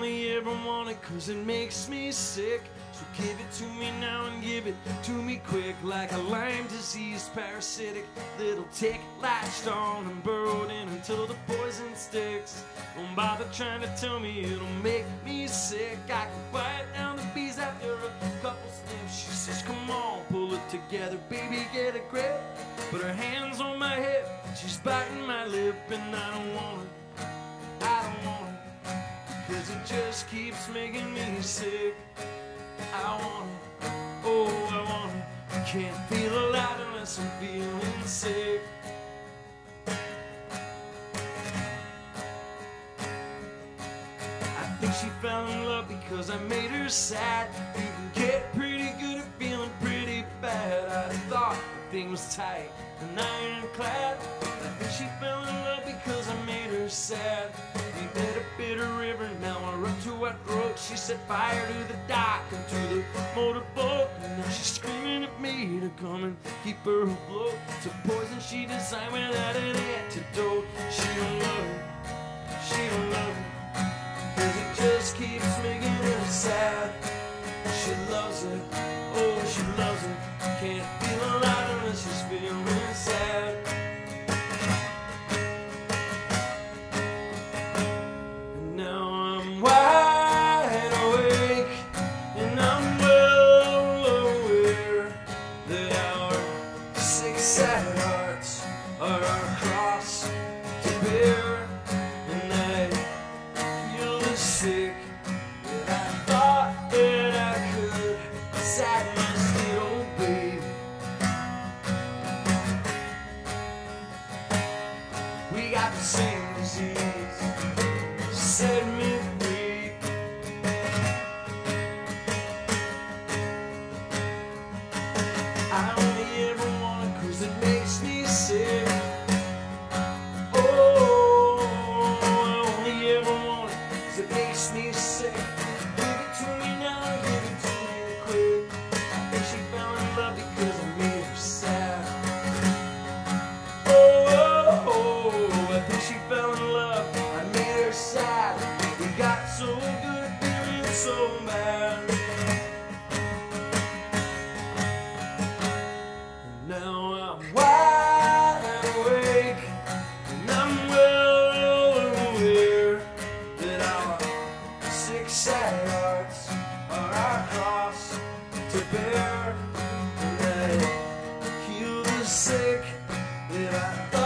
only ever want it 'cause it makes me sick. So give it to me now and give it to me quick. Like a Lyme disease parasitic little tick latched on and burrowed in until the poison sticks. Don't bother trying to tell me it'll make me sick. I can quiet down the bees after a couple sniffs. She says, come on, pull it together, baby, get a grip. Put her hands on my hip, she's biting my lip, and I don't want it, I don't want it, 'cause it just keeps making me sick. I want it, oh I want it, I can't feel alive unless I'm feeling sick. I think she fell in love because I made her sad. You can get pretty good at feeling pretty bad. I thought the thing was tight and ironclad. I think she fell in love because I made her sad. We met a bitter river, now we're up to our throat. She set fire to the dock and to the motorboat, and now she's screaming at me to come and keep her afloat. It's a poison she designed without an antidote. She don't love it, she don't love it, 'cause it just keeps making her sad. She loves it, oh she loves it, can't feel alive unless she's feeling sad. And now I'm wide awake, and I'm well aware that our six-sided hearts are our cross to bear. And I feel the sick that I thought that I could sadness little baby. We got the same disease, set me free. I only ever want it 'cause it makes me sick. Oh, I only ever want it 'cause it makes me sick. Give it to me now, give it to me quick. I think she fell in love because I made her sad. Oh, I think she fell in love, I made her sad. We got so good at feeling so bad. And now I'm wide awake, and I'm well aware that our six-sided hearts are our cross to bear. And I heal the sick that I